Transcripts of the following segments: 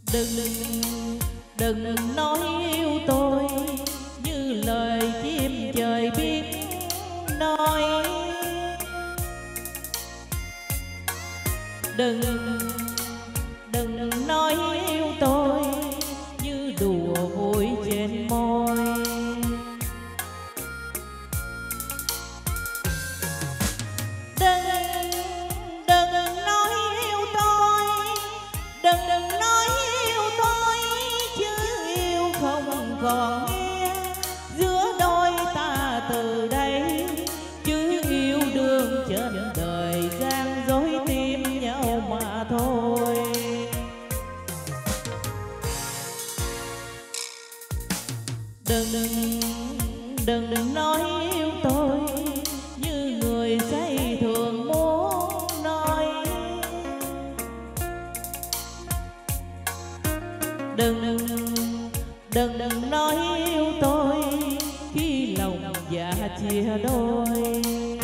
Đừng nói yêu tôi như lời chim trời biết nói. Đừng nói yêu tôi như đùa vui trên môi. Đừng nói yêu tôi, đừng nói yêu tôi, chứ yêu không còn nghe giữa đôi ta từ đây. Chứ yêu đương trên đời gian dối tim nhau mà thôi. Đừng nói yêu tôi như người say thường muốn nói. Đừng nói yêu tôi khi lòng dạ chia đôi.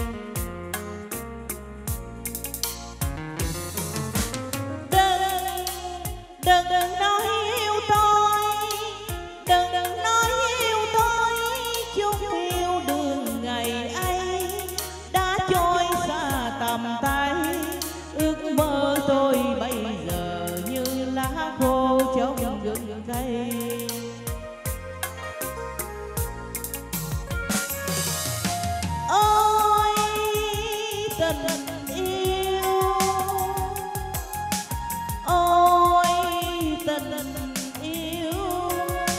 Đừng nói yêu tôi, đừng nói yêu tôi, chung yêu đương ngày ấy đã trôi xa tầm tay. Ước mơ tôi bây giờ như lá khô trong rừng cây. Ôi tình yêu, ôi tình yêu,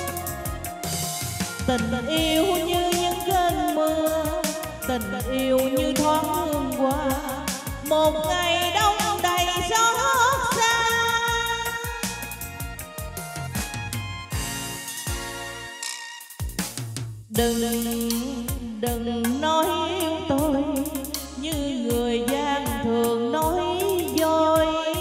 tình yêu như những cơn mưa, tình yêu như thoáng hương hoa, một ngày đông đầy xót xa. Đừng nói yêu tôi như người gian thường nói dối.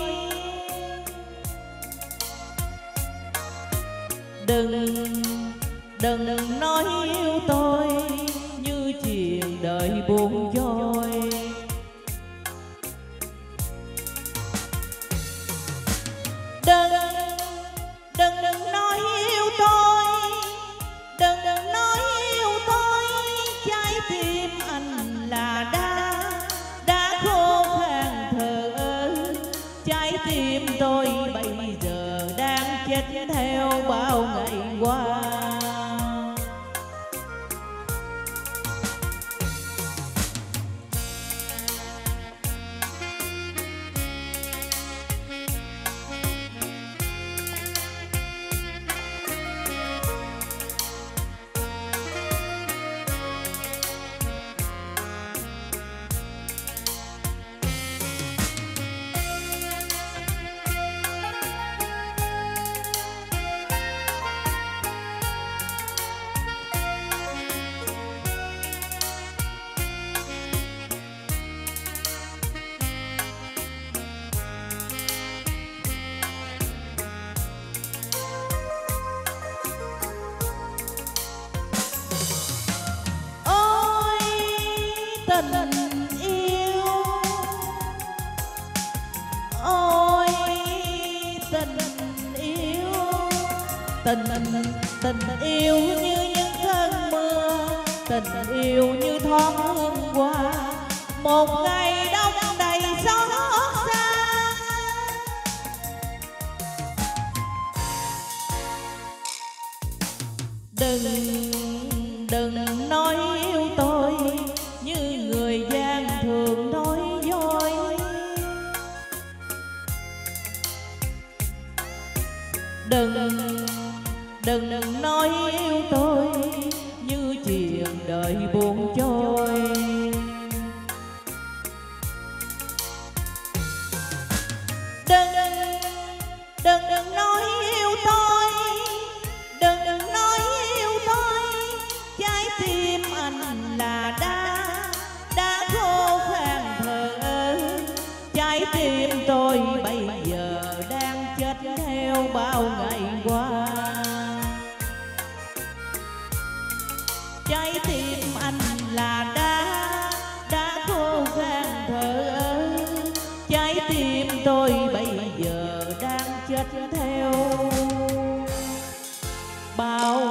Đừng nói yêu tôi như chuyện đời buồn trôi. Đừng nói yêu tôi, đừng nói yêu tôi, trái tim anh là đã khô khan thờ ơ. Trái tim tôi bây giờ đang chết theo bao ngày qua. Tình yêu, ôi tình yêu, tình yêu như những cơn mưa, tình yêu như thoáng hương hoa, một ngày đông đầy xót xa. Đừng nói yêu tôi như người gian thường nói dối. Đừng nói yêu tôi như chuyện đời buồn trôi. Đừng nói yêu tôi, đừng nói yêu tôi, trái tim anh là đã khô khan thờ ơ. Trái tim tôi bây giờ đang chết theo bao ngày qua.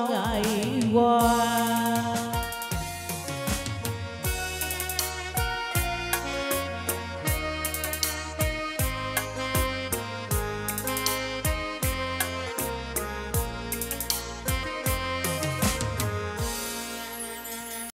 ngày qua.